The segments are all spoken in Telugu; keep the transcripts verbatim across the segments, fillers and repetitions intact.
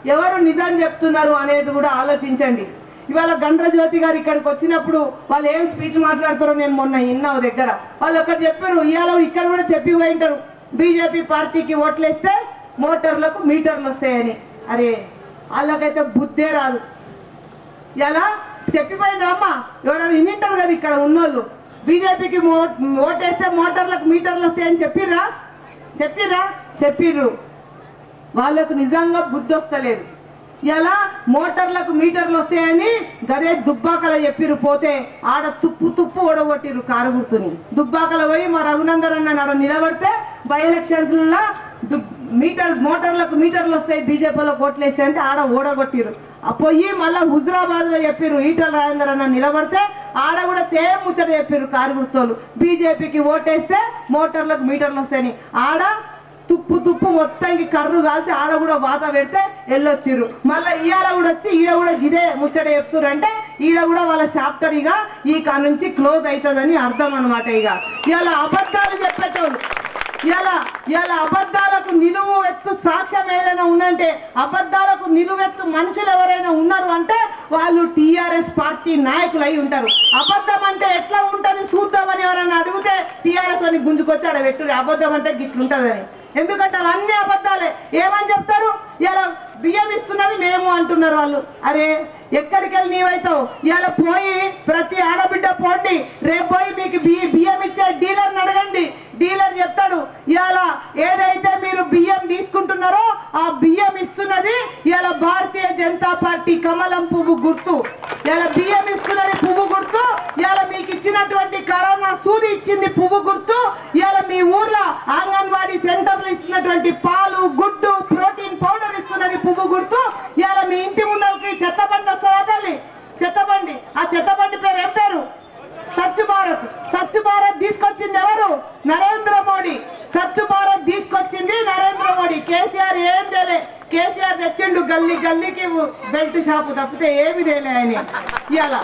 ఎవరు నిజం చెప్తున్నారు అనేది కూడా ఆలోచించండి. ఇవాళ గండ్ర జ్యోతి గారు ఇక్కడికి వచ్చినప్పుడు వాళ్ళు ఏం స్పీచ్ మాట్లాడుతారో నేను మొన్న విన్నా దగ్గర. వాళ్ళు ఒకటి చెప్పారు, ఇవాళ ఇక్కడ కూడా చెప్పి పోయింటారు, బీజేపీ పార్టీకి ఓట్లేస్తే మోటార్లకు మీటర్లు వస్తాయని. అరే వాళ్ళకైతే బుద్ధే రాదు. ఇలా చెప్పిపోయిన అమ్మ ఎవరైనా వింటారు కదా ఇక్కడ ఉన్నోళ్ళు, బీజేపీకి మో ఓటేస్తే మోటార్లకు మీటర్లు వస్తాయని చెప్పిర్రా చెప్పిర్రా చెప్పిర్రు. వాళ్ళకు నిజంగా బుద్ధి వస్తలేదు. ఇలా మోటార్లకు మీటర్లు వస్తాయని గదే దుబ్బాకల చెప్పిర్రు. పోతే ఆడ తుప్పు తుప్పు ఓడగొట్టిర్రు కారు గుర్తుని. దుబ్బాకల పోయి మా రఘునందన్ అన్న ఆడ నిలబడితే బై ఎలక్షన్స్లో మీటర్ మోటార్లకు మీటర్లు వస్తాయి బీజేపీలో ఓట్లు వేస్తే అంటే ఆడ ఓడగొట్టిరు. పోయి మళ్ళీ హుజరాబాద్ లో చెప్పిర్రు ఈటల రాజేందర్ అన్న నిలబడితే ఆడ కూడా సేమ్ ముచ్చట చెప్పిర్రు కారు గుర్తోళ్ళు, బీజేపీకి ఓటేస్తే మోటార్లకు మీటర్లు వస్తాయని. ఆడ తుప్పు తుప్పు మొత్తానికి కర్రు కాల్చి ఆడ కూడా వాత పెడితే వెళ్ళొచ్చిర్రు. మళ్ళీ ఇవాళ కూడా వచ్చి ఈడ కూడా ఇదే ముచ్చట చెప్తుర్రు అంటే ఈడ కూడా వాళ్ళ చాప్టర్ ఇక ఈ కా నుంచి క్లోజ్ అవుతుందని అర్థం అనమాట. ఇక ఇవాళ అబద్ధాలు చెప్పేటోళ్ళు, ఇలా ఇలా అబద్ధాలకు నిలువెత్తు సాక్ష్యం ఏదైనా ఉందంటే, అబద్ధాలకు నిలువెత్తు మనుషులు ఎవరైనా ఉన్నారు అంటే వాళ్ళు టీఆర్ఎస్ పార్టీ నాయకులు అయి ఉంటారు. అబద్ధం అంటే ఎట్లా ఉంటుంది చూద్దామని ఎవరైనా అడిగితే టీఆర్ఎస్ అని గుంజుకొచ్చి ఆడ పెట్టుర్రు, అబద్ధం అంటే గిట్లుంటుందని. ఎందుకంటే అన్ని అబద్ధాలే. ఏమని చెప్తారు, ఇలా బియ్యం ఇస్తున్నది మేము అంటున్నారు వాళ్ళు. అరే ఎక్కడికి వెళ్ళి నీవైతావు? ఇలా పోయి ప్రతి ఆడబిడ్డ పోండి, రేపు పోయి మీకు బియ్యం ఇచ్చే డీలర్ని అడగండి, డీలర్ చెప్తాడు ఇలా ఏదైతే మీరు బియ్యం తీసుకుంటున్నారో ఆ బియ్యం ఇస్తున్నది ఇలా భారతీయ జనతా పార్టీ కమలం పువ్వు గుర్తు. ఇలా బియ్యం ఇస్తున్నది పువ్వు గుర్తు, ఇలా మీకు ఇచ్చినటువంటి కరోనా సూది ఇచ్చింది పువ్వు గుర్తు, ఇలా మీ ఊర్లో అంగన్వాడీ సెంటర్లు ఇస్తున్నటువంటి పాలు గుడ్డు ప్రోటీన్ పౌడర్ ఇస్తున్నది పువ్వు గుర్తు. ఇలా మీ ఇంటి ముందరికి చెత్తబండి వస్తుందా తల్లి, చెత్తబండి, ఆ చెత్తబండి పేరు ఏం పేరు? స్వచ్ఛ భారత్. స్వచ్ఛ భారత్ తీసుకొచ్చింది ఎవరు? నరేంద్ర మోడీ. స్వచ్ఛ భారత్ తీసుకొచ్చింది నరేంద్ర మోడీ. కేసీఆర్ ఏం తేలే, కేసీఆర్ తెచ్చిండు గల్లీ గల్లీకి బెల్ట్ షాపు తప్పితే ఏమి తేలే ఆయన. ఇవాళ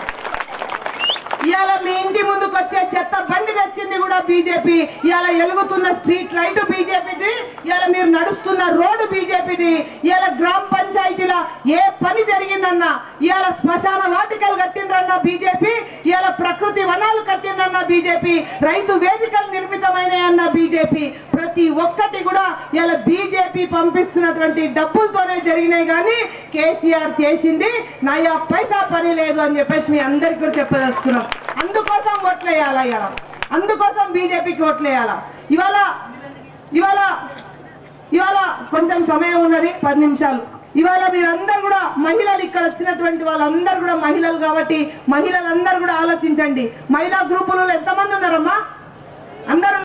ఇవాళ మీ ఇంటి ముందుకు వచ్చే చెత్త బండి తెచ్చింది కూడా బీజేపీ. ఇవాళ ఎలుగుతున్న స్ట్రీట్ లైట్ బీజేపీది, ఇవాళ మీరు నడుస్తున్న రోడ్డు బీజేపీది. ఇవాళ గ్రామ పంచాయతీల ఏ పని జరిగిందన్నా, ఇవాళ శ్మశాన వాటికలు కట్టిండ్రన్న బీజేపీ, ఇవాళ ప్రకృతి వనాలు కట్టిండ్రన్న బీజేపీ, రైతు వేదికలు నిర్మితమైనాయన్న బీజేపీ. ప్రతి ఒక్కటి కూడా ఇవాళ బీజేపీ పంపిస్తున్నటువంటి డబ్బులతోనే జరిగినాయి. కానీ కేసీఆర్ చేసింది నయా పైసా పని లేదు అని చెప్పేసి మీ అందరికీ కూడా చెప్పదలుచుకున్నాం. అందుకోసం ఓట్లేయాలా, ఇవాళ అందుకోసం బీజేపీకి ఓట్లేయాలా. ఇవాళ ఇవాళ ఇవాళ కొంచెం సమయం ఉన్నది, పది నిమిషాలు. ఇవాళ మీరందరూ కూడా మహిళలు, ఇక్కడ వచ్చినటువంటి వాళ్ళందరూ కూడా మహిళలు కాబట్టి మహిళలందరూ కూడా ఆలోచించండి. మహిళా గ్రూపులలో ఎంతమంది ఉన్నారమ్మా? అందరూ